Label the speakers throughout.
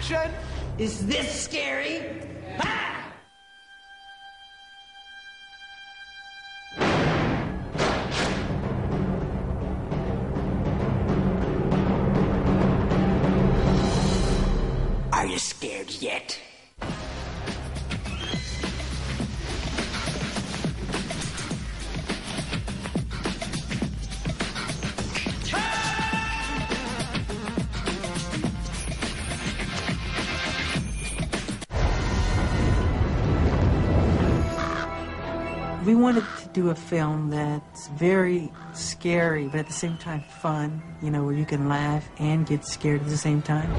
Speaker 1: Action!
Speaker 2: Is this scary? Ah! Are you scared yet? We wanted to do a film that's very scary, but at the same time fun, you know, where you can laugh and get scared at the same time.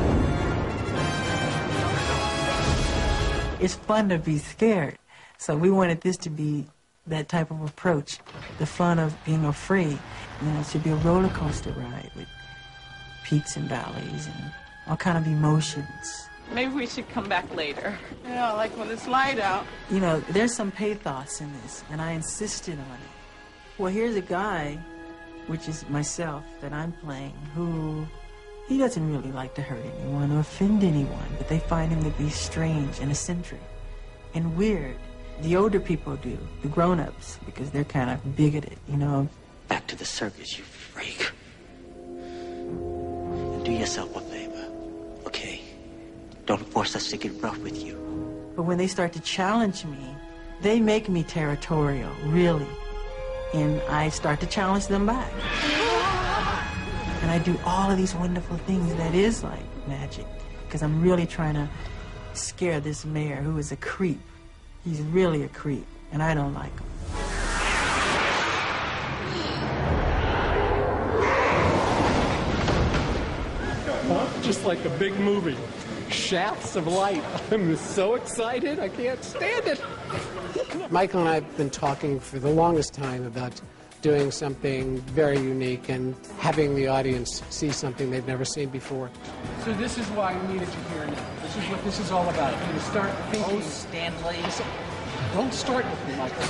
Speaker 2: It's fun to be scared. So we wanted this to be that type of approach, the fun of being afraid. You know, it should be a roller coaster ride with peaks and valleys and all kind of emotions.
Speaker 3: Maybe we should come back later.
Speaker 1: Yeah, like when it's light out.
Speaker 2: You know, there's some pathos in this, and I insisted on it. Well, here's a guy, which is myself, that I'm playing, who he doesn't really like to hurt anyone or offend anyone, but they find him to be strange and eccentric and weird. The older people do, the grown-ups, because they're kind of bigoted, you know. Back to the circus, you freak. And do yourself a favor, okay? Don't force us to get rough with you. But when they start to challenge me, they make me territorial, really. And I start to challenge them back. And I do all of these wonderful things that is like magic, because I'm really trying to scare this mayor who is a creep. He's really a creep, and I don't like him.
Speaker 4: Just like a big movie. Shafts of light. I'm so excited, I can't stand it.
Speaker 5: Michael and I have been talking for the longest time about doing something very unique and having the audience see something they've never seen before.
Speaker 4: So this is why we needed you here now. This is what this is all about. You start thinking.
Speaker 2: Oh, Stanley.
Speaker 4: Don't start with me, Michael.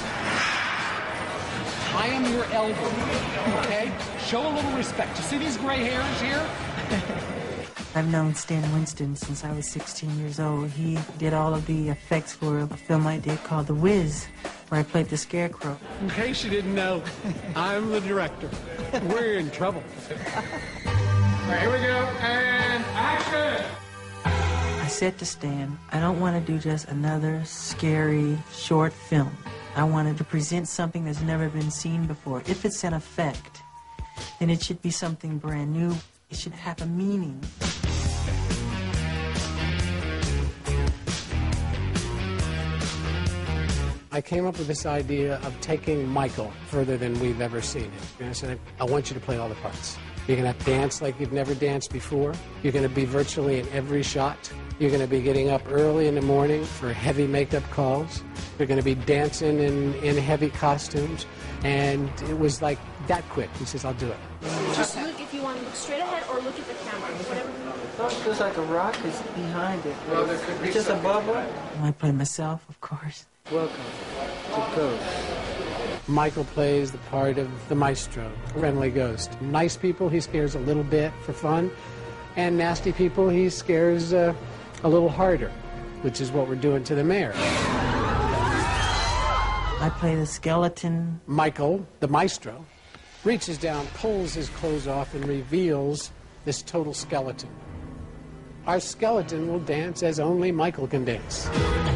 Speaker 4: I am your elder, okay? Show a little respect. You see these gray hairs here?
Speaker 2: I've known Stan Winston since I was 16 years old. He did all of the effects for a film I did called The Wiz, where I played the Scarecrow.
Speaker 4: In case you didn't know, I'm the director. We're in trouble.
Speaker 1: All right, here we go, and action!
Speaker 2: I said to Stan, I don't want to do just another scary short film. I wanted to present something that's never been seen before. If it's an effect, then it should be something brand new. It should have a meaning.
Speaker 5: I came up with this idea of taking Michael further than we've ever seen him. And I said, I want you to play all the parts. You're going to dance like you've never danced before. You're going to be virtually in every shot. You're going to be getting up early in the morning for heavy makeup calls. You're going to be dancing in heavy costumes. And it was like that quick. He says, I'll do it.
Speaker 6: Just look if you want to look straight ahead or look at the camera, whatever.
Speaker 2: It feels like a rock is behind it. Well, it's just a bubble. I play myself, of course. Welcome to Ghost.
Speaker 5: Michael plays the part of the maestro, friendly ghost. Nice people, he scares a little bit for fun. And nasty people, he scares a little harder, which is what we're doing to the mayor.
Speaker 2: I play the skeleton.
Speaker 5: Michael, the maestro, reaches down, pulls his clothes off, and reveals this total skeleton. Our skeleton will dance as only Michael can dance.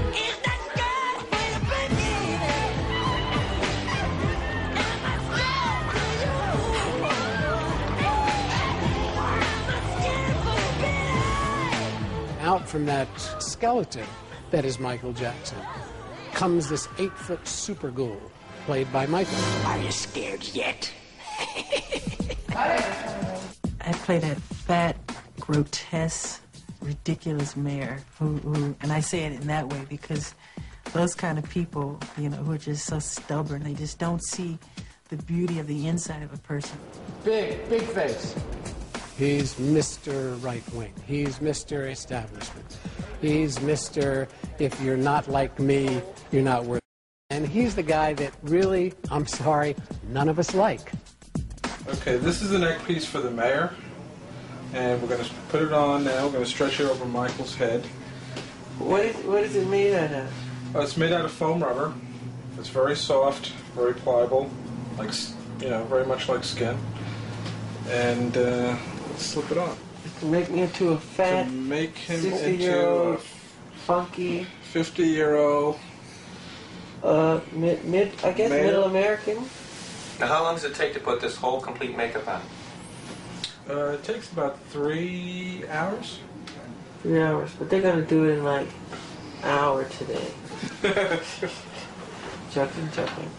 Speaker 5: Out from that skeleton that is Michael Jackson comes this 8-foot super ghoul played by Michael.
Speaker 2: Are you scared yet? I played a fat, grotesque, ridiculous mayor who, and I say it in that way because those kind of people, you know, who are just so stubborn, they just don't see the beauty of the inside of a person.
Speaker 5: Big face. He's Mr. Right Wing. He's Mr. Establishment. He's Mr. If you're not like me, you're not worth it. And he's the guy that really, I'm sorry, none of us like.
Speaker 7: Okay, this is the neck piece for the mayor.
Speaker 1: And we're going to put it on now. We're going to stretch it over Michael's head.
Speaker 2: What is it made out of?
Speaker 1: It's made out of foam rubber. It's very soft, very pliable, like, you know, very much like skin. And let's slip it on.
Speaker 2: Make me into a fat,
Speaker 1: To make him
Speaker 2: 60-year-old,
Speaker 1: into
Speaker 2: funky,
Speaker 1: a 50-year-old.
Speaker 2: middle American.
Speaker 7: Now, how long does it take to put this whole complete makeup on?
Speaker 1: It takes about 3 hours.
Speaker 2: 3 hours, but they're gonna do it in like an hour today. Chucking.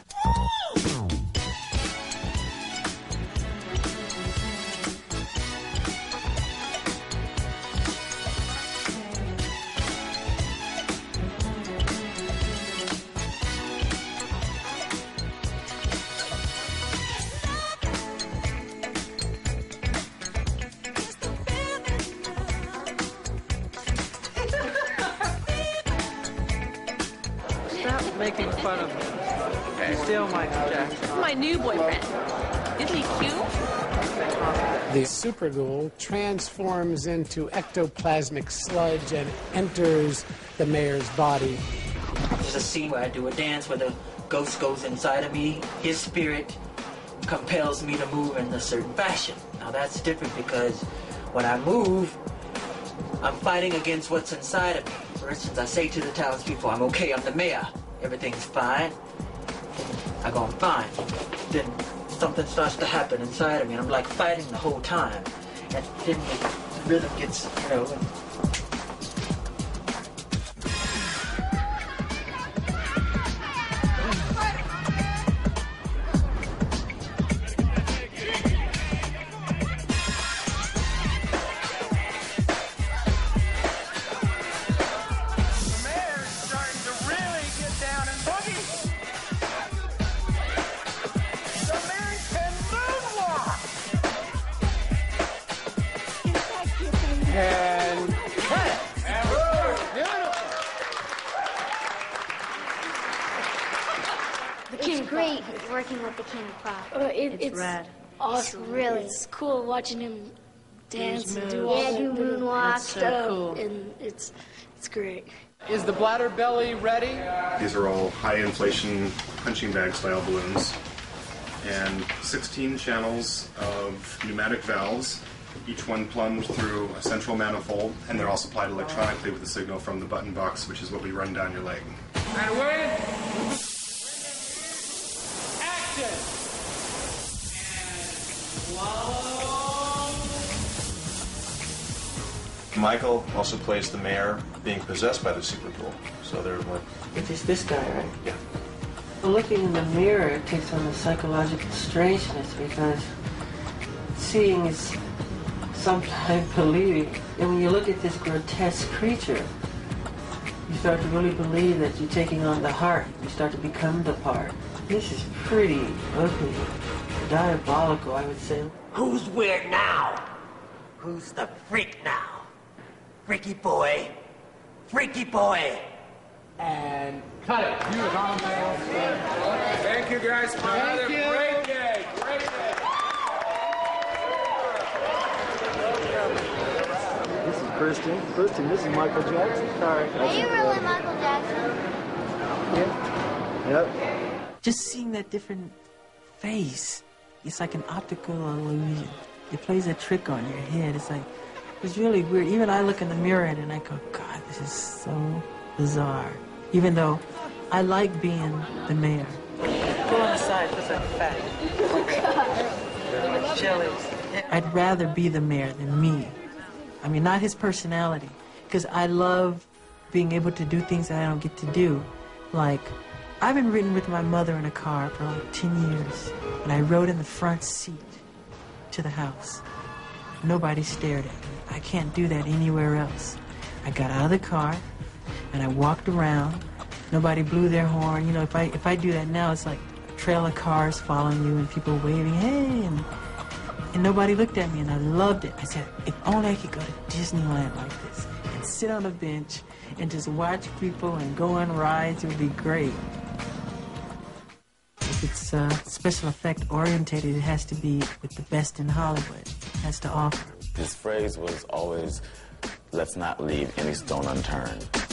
Speaker 2: Stop making fun of me. Still Michael Jackson.
Speaker 3: My new boyfriend. Isn't he cute?
Speaker 5: The superghoul transforms into ectoplasmic sludge and enters the mayor's body.
Speaker 2: There's a scene where I do a dance where the ghost goes inside of me. His spirit compels me to move in a certain fashion. Now that's different because when I move, I'm fighting against what's inside of me. For instance, I say to the townspeople, I'm okay, I'm the mayor. Everything's fine. I go, I'm fine. Then something starts to happen inside of me, and I'm like fighting the whole time. And then the rhythm gets, you know.
Speaker 4: And cut.
Speaker 8: It's great working with the King of Pop.
Speaker 6: It's
Speaker 8: rad.
Speaker 6: awesome.
Speaker 8: It's really
Speaker 6: It's cool watching him dance and do
Speaker 8: Yeah,
Speaker 6: all
Speaker 8: do
Speaker 6: that
Speaker 8: moonwalks.
Speaker 6: stuff. And it's great.
Speaker 4: Is the bladder belly ready?
Speaker 9: These are all high inflation punching bag style balloons. And 16 channels of pneumatic valves, each one plunged through a central manifold, and they're all supplied electronically with a signal from the button box, which is what we run down your leg.
Speaker 1: And wait!
Speaker 4: Action!
Speaker 10: Michael also plays the mayor being possessed by the superghoul. So they're like...
Speaker 2: Which is this guy, right?
Speaker 10: Yeah.
Speaker 2: Looking in the mirror, it takes on a psychological strangeness because seeing is sometimes believing. And when you look at this grotesque creature, you start to really believe that you're taking on the heart. You start to become the part. This is pretty ugly, diabolical, I would say. Who's weird now? Who's the freak now? Freaky boy. Freaky boy.
Speaker 4: And cut it.
Speaker 1: Thank you guys for another great day. Great day.
Speaker 11: This is Kristen, this is Michael Jackson.
Speaker 2: Sorry.
Speaker 8: Are you really Michael Jackson?
Speaker 11: Yeah. Yep.
Speaker 2: Just seeing that different face, it's like an optical illusion. It plays a trick on your head. It's really weird. Even I look in the mirror at it and I go, God, this is so bizarre. Even though I like being the mayor. Go on the side, looks like fat. Jellies. I'd rather be the mayor than me. I mean, not his personality. Because I love being able to do things that I don't get to do. Like, I've been riding with my mother in a car for like 10 years. And I rode in the front seat to the house. Nobody stared at me. I can't do that anywhere else. I got out of the car and I walked around. Nobody blew their horn. You know, if I do that now, it's like a trail of cars following you and people waving, hey, and nobody looked at me, and I loved it. I said, if only I could go to Disneyland like this and sit on a bench and just watch people and go on rides. It would be great. If it's special effect orientated, it has to be with the best in Hollywood. It has to offer.
Speaker 12: His phrase was always, let's not leave any stone unturned.